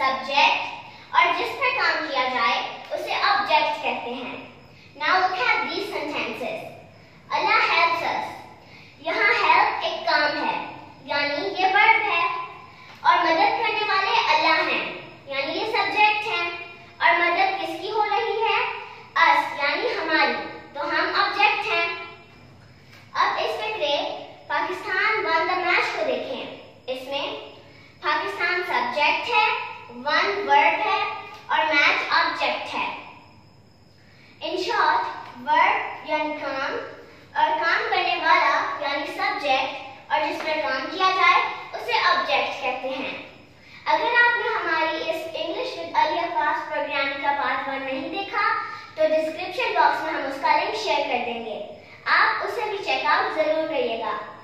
Subject और जिस पर काम किया जाए उसे ऑब्जेक्ट कहते हैं। Now look at these sentences. Allah helps us. यहाँ help एक काम है, यानी ये वर्ब है, और मदद करने वाले अल्लाह हैं, यानी ये सब्जेक्ट है, और मदद किसकी हो रही है? us, यानी हमारी, तो हम ऑब्जेक्ट हैं। अब इस फिक्रे पाकिस्तान वन द मैच को देखें। इसमें पाकिस्तान सब्जेक्ट है, वन वर्ब है और मैच ऑब्जेक्ट है। इन शॉर्ट, वर्ब यानी काम और काम करने वाला यानी सब्जेक्ट और जिस पर काम किया जाए उसे ऑब्जेक्ट कहते हैं। अगर आपने हमारी इस इंग्लिश विद अली अल्फाज प्रोग्राम का पार्ट 1 नहीं देखा तो डिस्क्रिप्शन बॉक्स में हम उसका लिंक शेयर कर देंगे, आप उसे भी चेकआउट जरूर करिएगा।